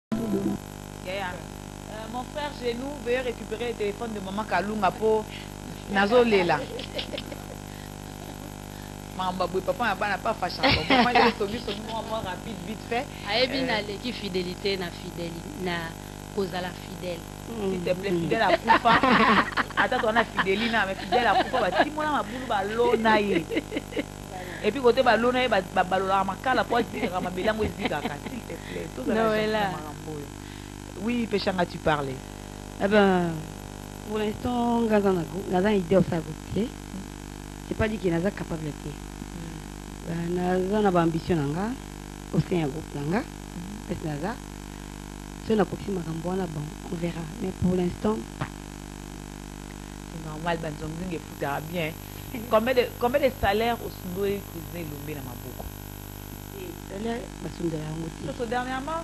Mon frère Genou veut récupérer le téléphone de maman Kalunga pour Nazo Lela. Papa n'a pas fâché. Moi, j'ai sauvé moi rapide, vite fait. Aébina qui fidélité na fidélité na cause à la fidèle. S'il te plaît, fidèle à Koufa. Attends, on a fidélina, mais fidèle à Koufa. Si moi, ma boule va l'onaï. Et puis, côté ballonnaï, ballonnaï, ma cala pour dire à ma bélango, s'il te plaît. Non, là. Oui, Péchanga, tu parlais. Eh ben, pour l'instant, Gaza n'a idée au savoir. C'est pas dit qu'il n'a pas capable de faire. Naza n'a pas ambition nanga, au sein du groupe nanga. Est-ce naza? Si on a coxé ma camboine, bon, on verra. Mais pour l'instant, c'est normal, Banzongzing est foutra bien. Combien de salaires au Sundoé cuisiner l'ombé dans ma boucle? salaire, basum de la moitié. Ça, dernièrement,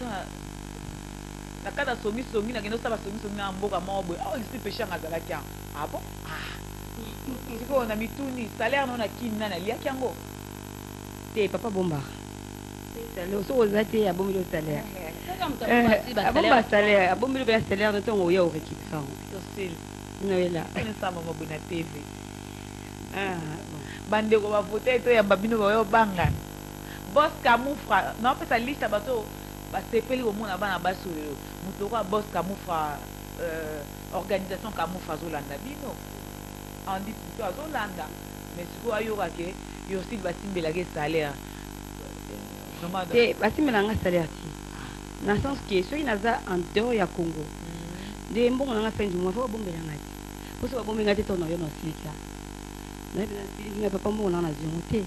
la carte a somi, la gueule, ça va somi, en boca, moi, oh, il s'est péché en Azalakia. Ah bon? Ah. On a mis tout ni salaire, non, a qui n'a pas liakiango. T'es papa bomba. Salaire, so aux athées, à bon milieu salaire. Bomba salaire, à bon milieu salaire, de ton ou récupérant. Docile. Non, là. On est ça, maman, bonne TV. Ah, bande ko va voter to ya babino ba yo banga. Boss Camoufra, non peut sa liste bato ba sepeli au monde bana baso yo. Muto ko boss Camoufra organisation Camoufra Zolanda bino. On dit plutôt Zolanda, mais ce ko ayo ka ke yo style ba simbela ke salaire. Vraiment te basimbela nga salaire ti. Na sens que ceux qui naza en dehors ya Congo. De mbongo nga fin du mois faut bombela nga ti. Pour ça bombela ti tono yo no sika. Na papa mo na zionté.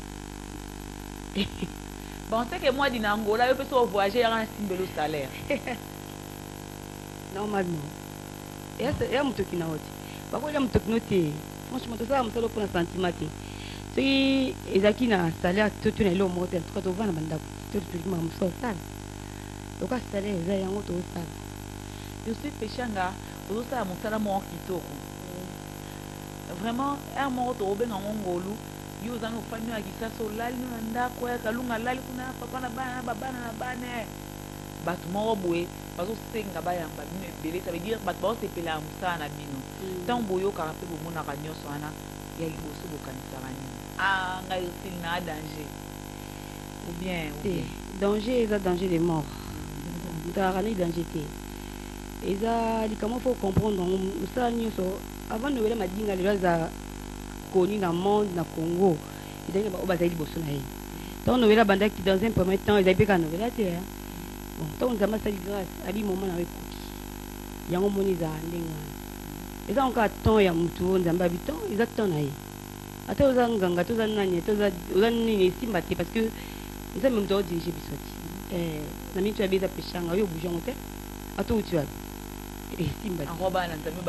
Bon, c'est que moi, dans Angola, je peux voyager à un symbole salaire. Normalement. Et il y a un truc qui n'a pas été. Par contre, il y a un truc noté. Franchement, tout ça, je me pour un sentiment. Si ils ont un salaire, tout le monde est en train de vendre tout le monde est en train de vendre. Salaire, ils ont un autre salaire. Je suis péchanga, je suis à mon salaire, moi, qui tourne. Vraiment, un mot au ben en Mongolou. Yo za no fanya akisa so lali na ndako ya Kalunga lali kuna papa na bana baba na bana batu mo boye bazo senga ba yamba bino ebele ça veut dire batu ba sepela musana bino tant boyo ka pe bo mona ka nyoso ana ya liboso bo kanisa bani ah nga yo sil na danger ou bien danger est danger de mort mutarani danger te eza likamo faut comprendre musala nyoso avant de wela madinga le za connu dans le monde, dans le Congo. Ils ont dit que les gens sont dans un premier temps, ils ont dit que les gens sont dans un grâce. À un moment, il y a un moment où ils ont encore temps, il y a un moment ils ont temps. Attends, ils ont ganga, ils ont parce que ils ont même temps dirigé les gens. Tu as bien pêché, ils ont bougé en tête. Attends où tu as. Et Simba. En robe,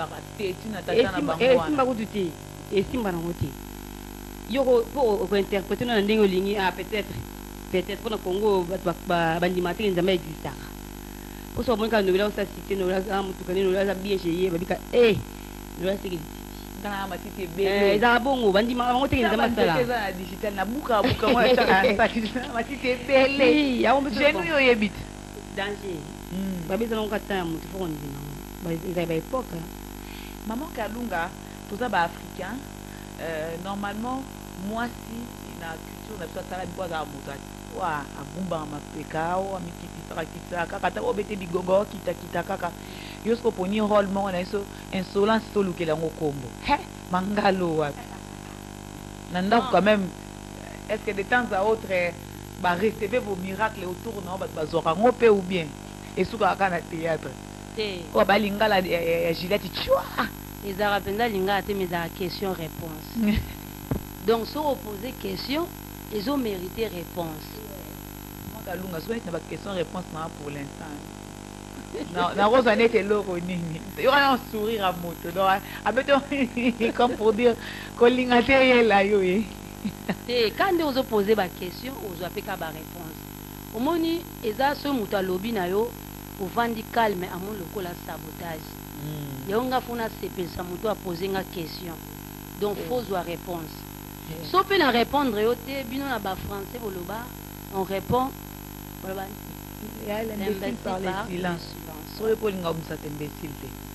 tu et Simba Nangote. Yoko pour interpréter dans les lignes, peut-être pour le Congo, Bandimaté, ils n'ont existe. Pour ce moment, nous avons cité, nous avons bien chez Babika. Eh, nous avons cité. Dans la matite, ils ont bon, Bandimaté, ils ont ça. Digital, na buka, moi, ça, matite, belle. J'ai nous, y habite. Danger. Babi, ils ont un temps, il faut qu'on dise. Ils avaient époque. Maman Kalunga. Tout ça, africain. Normalement, moi, si il y a une culture, on a ça la boîte à moutarde. Ouah, à Bumba, ma peka, ou à Mikiti, Kaka, ou bete bigogo, kita, kaka. Yosko poni rôle, on a insolence, solo que la combo. Hé, mangalo. Nanda, quand même, est-ce que de temps à autre, bah, recevez vos miracles autour, non, bah, zora, ngopé ou bien, et sous la théâtre. Ou bah, lingala, Gillette, tchoua. Les Arabes, mais la question-réponse. Donc, si on pose question, ils ont mérité réponse. Moi, Kalunga, ce n'est pas question-réponse pour l'instant. Non, la rose en était l'euro. Il y aura un sourire à moto. Donc, comme pour dire que l'ingénieur est là. Quand on a posé la question, on a fait la réponse. Au moment où ils ont ce moto à lobby, pour vendre calme à mon local sabotage. Il y a un fona CP, ça m'a posé une question. Donc, il faut avoir réponse. Si on peut répondre, on français, on répond. L'imbécile par le silence. Sur le pôle, on s'est imbécile.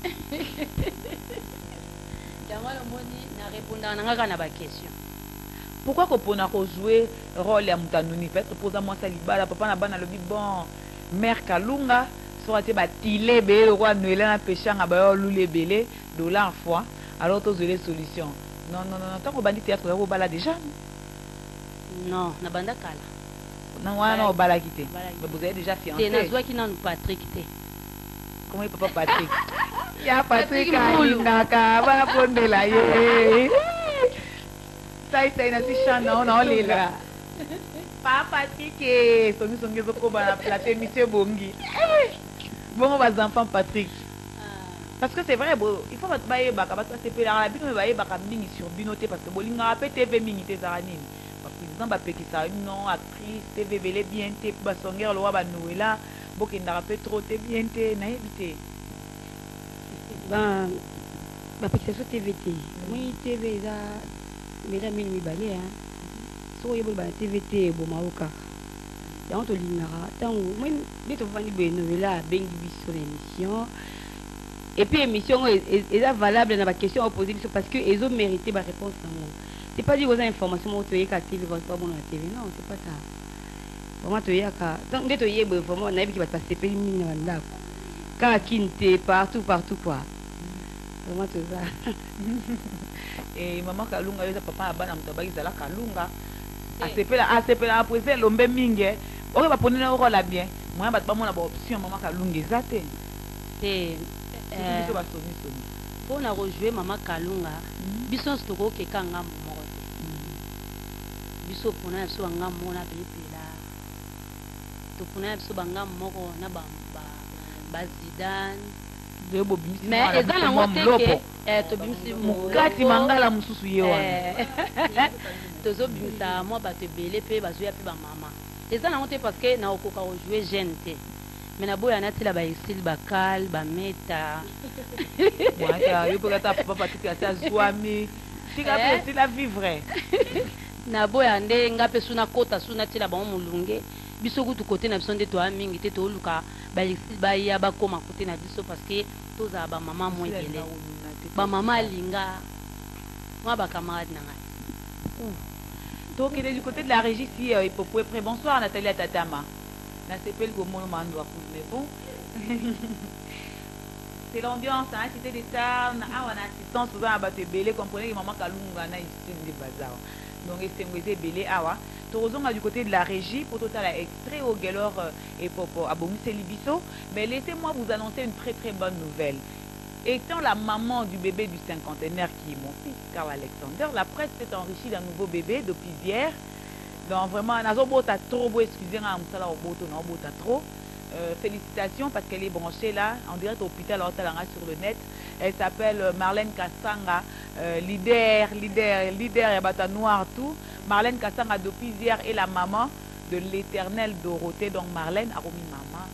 Pourquoi qu'on a joué rôle à Moutanouni? Peut-être pour moi ça libala papa na bana le bon mère Kalunga soit te batilé be roi Noël na péchanga ba lulé belé dollar fois alors tous les solutions. Non tant qu'on bandit théâtre au bala déjà. Non, na banda kala. Non on bala quitté. Mais vous avez déjà fiancé. T'es na qui non Patrick té. Comment il papa Patrick? Ya Patrick Alinaka va prendre la yé. Ça c'est une ficha non lila. Papa Patrick songi zoko ba platé monsieur Bongi. Bon les enfants Patrick. Parce que c'est vrai il faut bailler baka parce que c'est pe la bino bailler baka mingi sur binoté parce que bolinga pe TV mingi te zaranine. Président ba peki ça non actrice TV belé bien te ba songer lo ba Noëlla bokenda pe trop te bien te na éviter. Ben ba peki ça TVT. Oui TV ça mesdames minuit balé hein. So yebo ba TVT bo maoka. Ya on to linara tant moi dès to vandi be Noëlla bengi biso l'émission. Et puis émission est valable dans la question opposée parce que ils ont mérité ma réponse dans moi. C'est pas dire aux informations que tu as TV pas bon à TV non c'est pas ça. Vraiment tu as donc dès tu y vraiment on a vu qui va passer per mine là. Quand quinte partout quoi. Vraiment tout ça. Et maman Kalunga yo papa abana mutabaki zala Kalunga. Asepela après lombe mingi. Oke ba ponina oko la bien. Moi ba mona ba option maman Kalunga ezate. Et pour na rejouer maman Kalunga, biso stoko ke kanga moko. Biso pona so nga mona bepela. To pona so banga moko na ba Zidane. Mais ezana ngoteke to bimsi mukati mangala mususu yewa. Tozo bimsa mo ba te belé pe ba zoya pe ba mama. Ezana ngote parce que na okoka rejouer jeune te. Mais na boya na tila ba isil ba kal ba meta. Moi yo peut ta papa tu as zwami. Tika pe c'est la vivre. Na boya nde ngape suna kota suna tila ba mulunge. Biso kutu côté na biso nde to amingi te to luka ba isil ba ya ba koma côté na biso parce que toza ba maman mo yele. Ba maman linga. Moi ba camarade na ngai. Donc il est du côté de la régie si il peut près. Bonsoir Nathalie Tatama. Na s'appelle Gomo Mando mais bon. C'est l'ambiance, hein, c'était des stars, on a assistance souvent à battre belé, comprenez que maman Kalunga na ici des bazar. Donc c'est belé awa. Torozon du côté de la régie pour total extrait au galor et popo abomi Libiso, mais laissez-moi vous annoncer une très très bonne nouvelle. Étant la maman du bébé du cinquantenaire qui est mon fils Karl Alexander, la presse s'est enrichie d'un nouveau bébé depuis hier. Donc vraiment, Nazobota trop beau, excusez-moi, trop. Félicitations parce qu'elle est branchée là, en direct au hôpital sur le net. Elle s'appelle Marlène Kassanga, leader, et bata noir tout. Marlène Kassanga depuis hier est la maman de l'éternelle Dorothée. Donc Marlène a remis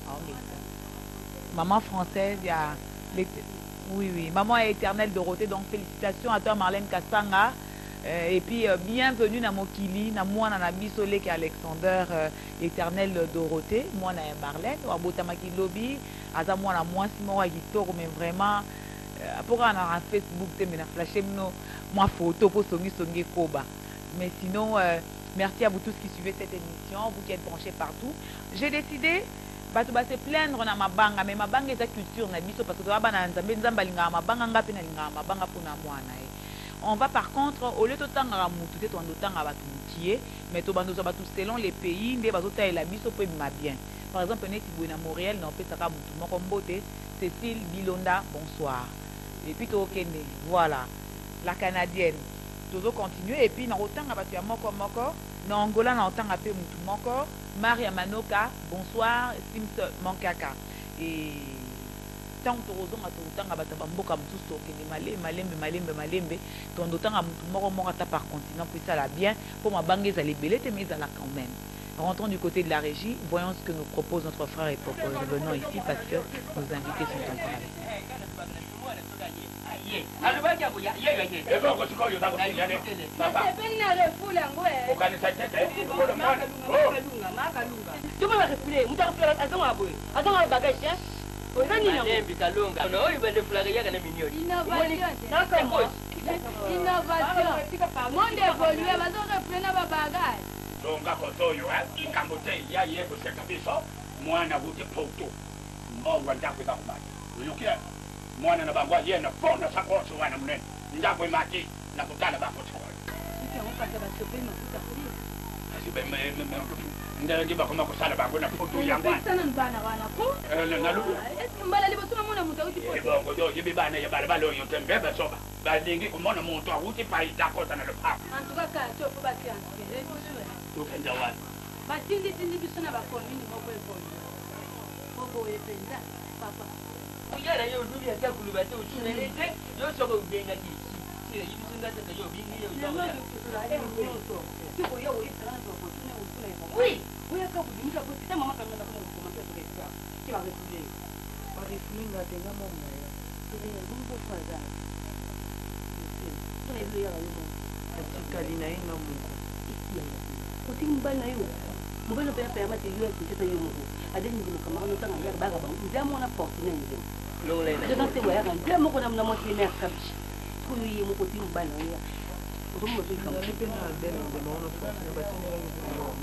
maman française, il y a oui, maman éternelle Dorothée. Donc félicitations à toi Marlène Kassanga. Et puis bienvenue na Mokili, na moi na Bissolé qui Alexander éternel Dorothée, moi na Marlène, ou Abotamaki Lobby, aza moi na moi si moi Gitoro mais vraiment pour un Facebook te me na flasher moi photo pour songi koba. Mais sinon merci à vous tous qui suivez cette émission, vous qui êtes branchés partout. J'ai décidé bato ba se plaindre na mabanga mais mabanga est culture na biso parce que ba na nzambe nzamba linga mabanga ngapi na linga mabanga pour na mwana. On va par contre, au lieu de temps à moututer, on doit temps à battre mais tout selon les pays, les bazota et la biso peut bien. Par exemple, on est à Montréal, on peut savoir moutou beauté, Cécile Bilonda, bonsoir. Et puis tout Kende, voilà, la canadienne. Tout continuer et puis dans autant à battre moko moko, dans Angola on entend appeler moutou moko, Maria Manoka, bonsoir, Sims Mankaka et tant que tu as un mboka mususu okende malembe ton d'autant à mutu moko par continent puis ça la bien pour ma bangue ezali belé te mais ezala quand même. Rentrons du côté de la régie, voyons ce que nous propose notre frère et propos. Revenons ici parce que nos invités sont encore avec nous. ye. Alubaki yako ya ye. Ego ko siko yo ta ko ya ne. Papa. Sepena refula ngoe. O kana sa tete. Ko lo mwana. Makalunga. Tuko ba refule, mutakufela azonga aboye. Azonga bagage. Ozani na Nembi kalunga. No oyi bende fulaga yaka na milioni. innovation. Nakamo. Innovation. Monde évolue, bazo refule na babagage. Zonga ko toyo ikambote ya ye ko se kabiso. Mwana wuti poto. Mbongo ndakwe ka kubaki. Uyukia. Mwana na bangwa ye na fonda sakoso wana munene. Ndakwe maki na kutana bako tiko. Ndege bako makusala bango na poto yangwa. Sana mbana wana ko. Na lu. Mbala libotuma mona muta uti poto. Bongo do yibi bana ya balo yo tembeba soba. Balingi kumona muntu awuti pa idakota na lepa. Antuka ka chofu bati antuke. Tu kenda wana. Batindi tindi bisona bakoni ni moko ekoni. Moko yepenza papa. Uyara yo dubi ya kulubate uchunelete yo soko ubenga ki. Sire yibisunga tata yo bingi yo Ndio Tuko yo isana zo potune usuna ipo. Oui, uya ka kudimika kuti tama maka nenda kuma kukomata kwa. Kiba bekule. Bari fulinga tenga mama ya. Ile ngumbo faza. Tuna ile ya yo. Atikali na inga mungu. Kuti mbana yo. Mbona pia pia mati yo kiteta yo mungu. Adeni ngino kama ono tanga ya baga ba. Ndamo na fortune ndio. lole na. Ndio ndio ya ndio mko na mna moti na kabishi. Kuyo yi mko timu mbana yo. Urumo tu kama nipe na albeno ndio naona fortune batini yo.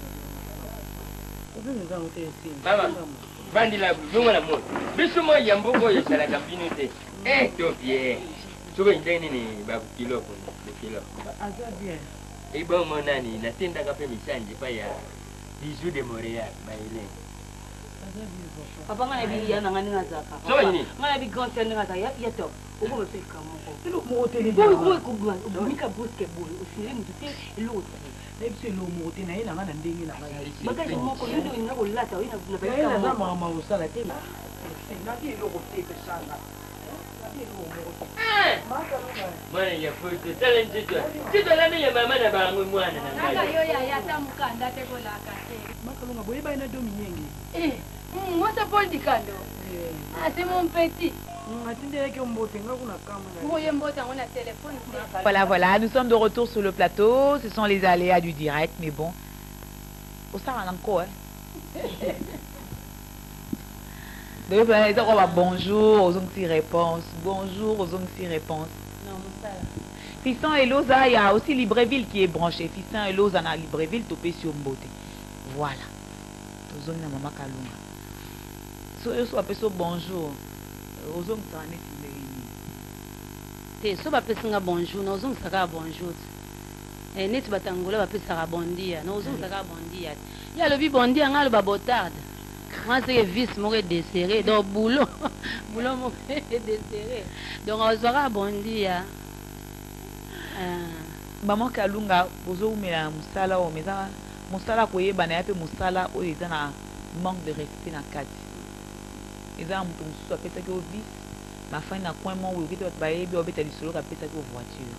Mama, vandi la bunga la mo. Bisu mo yambugo yo sala kampini te. To bien. Tuko ndeni ni babu kilo ko, kilo. Aza bien. Ibo mo nani natenda kape misanje pa ya bisu de Montréal baile. Papa ngana bi yana ngani ngazaka. So ni. Ngana bi gonse ngazaka ya to. Uko mfika moko. Ilo mo hoteli bo. Ko ko gwa. Ubika buske bo. Usile mtute ilo. Lebse lo mo hoteli na ina ngana ndenge na ngai. Baka moko yudo ina ko lata ina na pesa. Ina za mama usala tena. Ngati ilo ko tete sana. Mwana ya foto talent tu. Tito la ya mama na bangu mwana na ngai. Kaka yo ya yata mukanda te ko la kate. Makalunga boye ba ina domi nyenge. Mwata pondi kando. C'est mon petit. Voilà, voilà, nous sommes de retour sur le plateau. Ce sont les aléas du direct, mais bon. Au ça, on a encore, hein. Bonjour aux ondes réponses. Bonjour aux ondes réponses. Fisson et Loza, il y a aussi Libreville qui est branché. Fisson et Loza, dans Libreville, topé sur Mbote. Voilà. Aux ondes, maman Kalunga. So bonjour. Aux ondes, ça en est te so bapesinga bonjour na ozongisaka bonjour neti batangola bapesaka bondia na ozongisaka bondia ye alobi bondia nga aloba botarde nga seke vice moko edesere donc boulot moko edesere donc ozwaka bondia Maman Kalunga ozoumela mosala oyo eza mosala koyebana ya mpe mosala oyo eza na manque de respect na kati eza na moto mosusu apesaki o vice mafani na coin moko okite bato bayebi obeta lisolo kapesaki o voiture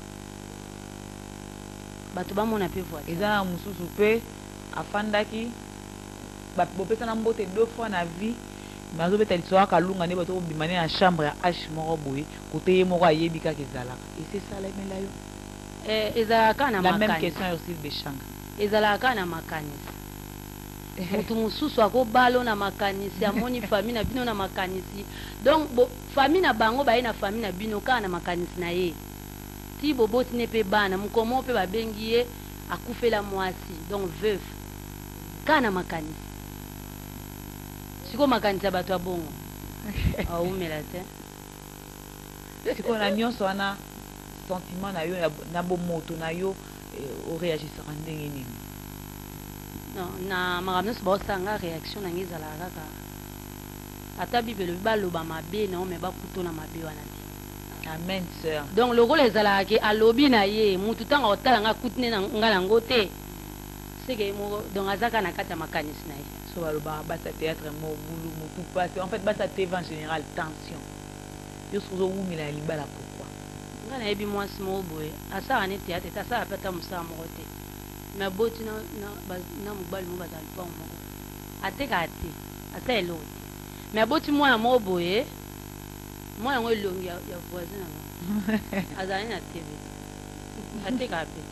bato bamona mpe voiture eza na mosusu mpe afandaki bopesana mbote 2 fois na vie bazobeta lisolo Kalunga nde bato kobima ne na chambre ya h moko boye kote ye moko ayebi kaka ezalaka esesala emela yo ezalaka na la même question ya Ursule Beshanga ezalaka na makanisi mutu mosusu akobalo na makanisi amoni famille na bino na makanisi donc famille na bango baye na famille na bino kaka na makanisi na ye ti boboti ne mpe bana mokomo mpe babengi ye akufela mwasi donc veuve kaka na makanisi siko makanisi ya bato ya bongo aumela te sikoyo na nyonso wana sentiment na yo na bomoto na yo oreagisaka ndenge nini non na makambo nyonso baosanga réaction nange ezalaka kaka ata bibelo baloba mabe nao me bakutona mabe wana te amen sœur donc lokola ezalaka ke alobi na ye mutu ntango otala nga kutine na nga nango te seke moko donc azaka na kati ya makanisi na ye so balobaka basa théâtre mobulu motu pasi en fait basa tv en général tension yo soki ozowumela ya libala pourquoi nga nayebi mwasi moko boye asala ne théâtre te asala mpe ata mosala moko te me aboti na mobali moko bazala lipango moko atekaka te asala eloko te me aboti mwana moko boye Moi, il y a voisin. Azali na TV. Ateka pe.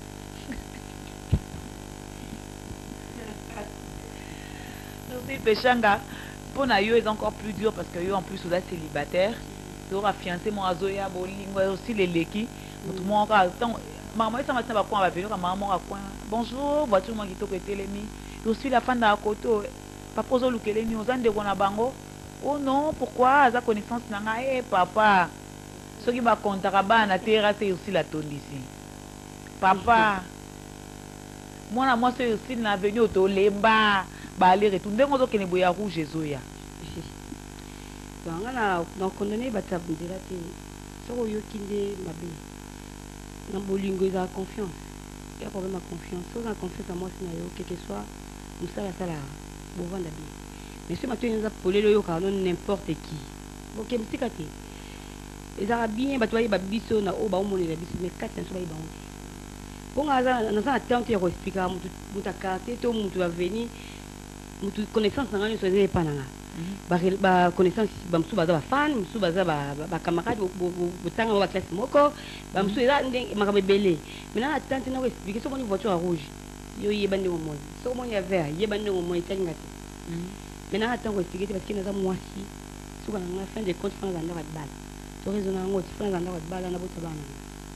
Aussi, Péchanga, pour Nayo est encore plus dur parce que yo en plus vous êtes célibataire. Yo a fiancé mon azoya bolingo aussi les leki. Tout le monde a tant maman ça matin va quoi va venir maman a quoi. Bonjour, voiture moi qui to côté lemi. Je suis la fan da koto. Papa zo lukelemi ozande kona bango. Oh non, pourquoi za connaissance nanga papa. Ce qui va compter na terre c'est aussi la tondisi. Papa. Moi c'est aussi na venu au lemba. Ba aller retour ndenge zo kene boya rouge ezoya. Donc on a condamné batabu de la télé. So yo kinde mabe. Na bolingo za confiance. Il y a problème à confiance. So na confiance à moi c'est na yo quel que soit musala sala bovanda bi. Mais ce matin nous a polé le yo car non n'importe qui. OK mtikati. Les arabes batwa ba biso na o ba omone la biso mais quatre so ba ba. Bon aza na sa tante ya expliquer mutu carte to mutu va venir mutu connaissance na ngani so ze pananga. Ba connaissance ba msu baza ba fan msu baza ba camarade botanga ba classe moko ba msu eza ndenge makabebele. Maintenant la tante na expliquer so moni voiture rouge. Yo yeba ndenge moni. So moni ya vert yeba ndenge moni tanga te. Maintenant attends expliquer parce que na za mwasi. So kana na fin de compte France na ba bala. To raisonner ngo France na ba bala na bota bana.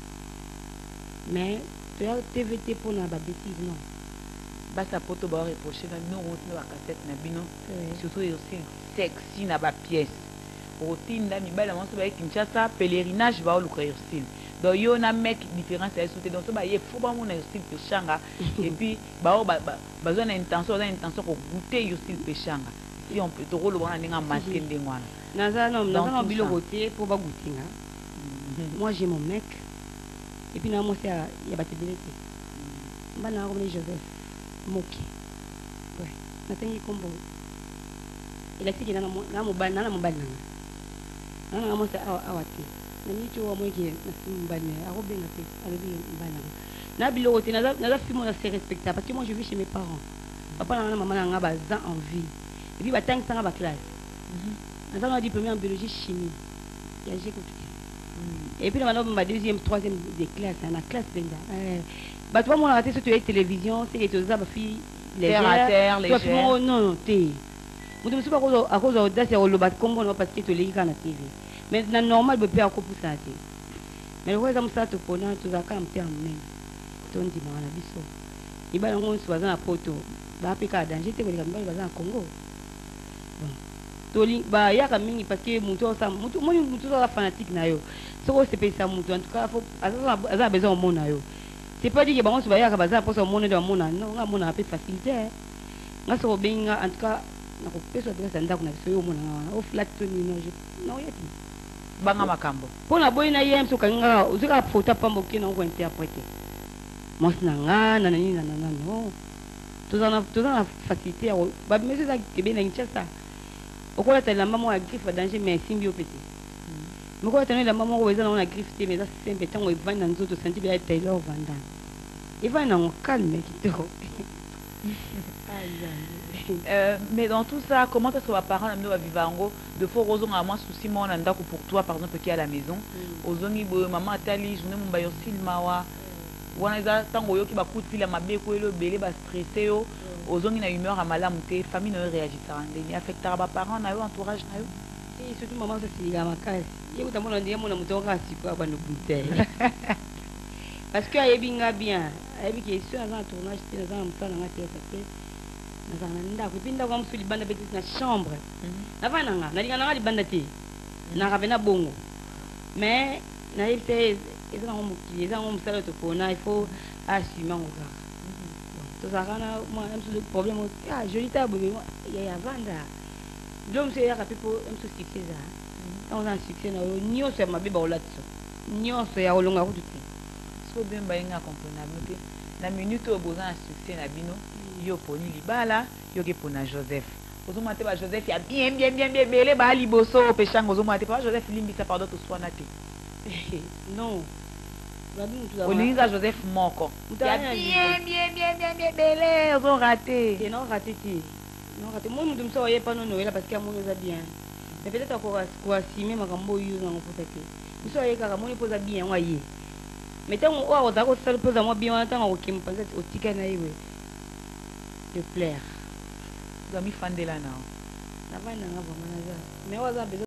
Mais tu as TVT pour na ba bêtise non. Basa poto ba reprocher na bino on na cassette na bino. Surtout aussi sexy na ba pièce. Rotinda mibala monso ba Kinshasa pèlerinage ba oluka ursil. Donc yo na mec différence à sauter donc so ba ye faut ba mona ursil Péchanga et puis ba besoin d'intention ko goûter ursil Péchanga. Si on peut to rolo wana ninga masque ndengwana. Naza non bilo roté pour ba goûter nga. Moi j'ai mon mec et puis na moi c'est ya ba tébélité. Mbana ko Joseph Moki. Ouais. Natangi kombo. Il a dit que na mobile na moi c'est awati. Na ni tu wa moi qui na mbane arobenga te alobi mbana. Na bilo te na fimo na c'est respectable parce que moi je vis chez mes parents. Papa na maman na ba za en vie. Et puis ba tangi sanga ba classe. Na ça diplômé en biologie chimie. Il y a j'ai et puis na ma deuxième troisième des classes na classe benda. Bah toi moi raté sur la télévision c'est les autres filles terre à terre les gens non té moi me suis pas à cause d'audace et le bat comme on parce que tu les na TV mais na normal be pe ako pour ça té mais ouais ça me ça te connait tout ça quand même même ton dit moi na biso ibala ngo so za na poto ba peka danger te ko ba za Congo bon toli ba ya ka mingi parce que mutu ça fanatique na yo so c'est pas ça mutu en tout cas faut a besoin au monde na yo. C'est pas dit que bon, on va y avoir besoin pour ce monde de mon non, on a un peu de facilité. On se bien en tout cas, on a coupé sur place dans la sur mon au flat non yet. Banga makambo. Pour la bonne ayem so kanga, on sera photo pas moquer non ko interpréter. Moi nanga nanani nanana non. Tout en facilité ba monsieur ça que bien en ça. Au quoi la maman a griffe danger mais simbio petit. Mais quand la maman on a griffe mais ça c'est simple tant on va dans nous autres sentir bien Taylor Vandan. Il va en calme qui te. Mais dans tout ça, comment est-ce que va parents va vivre en gros de faux raisons à moi souci moi on a pour toi par exemple qui est à la maison. Ozongi maman atali journée mon bayo silmawa. Wana za tango yo ki ba coup de fil à ma beko le belé ba stressé yo. Ozongi na humeur à malamu te famille ne réagit ça ndeni affectera ba parents na yo entourage na yo. Et surtout maman ça c'est la makasi. Ye utamona ndiye mona mutoka siku ba no bouteille. Parce que ayebinga bien. Ayebi ki sur un tournage te na mutana ngati ça nazana puis ndako am suli banda beti na chambre navana nga nalinga na ngali banda te na ravena bongo mais na yipte ezana ngomukili ezana ngomsala to kona il faut assumer ngoka to zakana moi am suli problème ah joli table ya vanda donc c'est ya kapipo am suli succès za on a succès na nyo se mabiba olatso nyo se ya olonga ko tuti so bien ba nga comprenable te na minute au besoin succès na bino yo poni libala yo ke pona Joseph ozoma te ba Joseph ya bien belé ba liboso Péchanga ozoma te ba Joseph limbisa pardon to swana te non olinga Joseph moko ya bien belé ozo raté et non raté ti non raté moi mutum so ye pas non noela parce que moi ça bien mais peut-être koasime makambo oyo nango mposa te biso ayekaka moni mpoza bien yango aye mais ntango oyo ozala kosala mpoza mwa bien wana ntango akokima mpanza otika na ye we de plaire ozami fandela nao navandi nanga vraimen naza mais oyo aza besoin